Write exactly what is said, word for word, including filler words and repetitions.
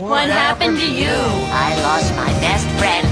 What happened to you? I lost my best friend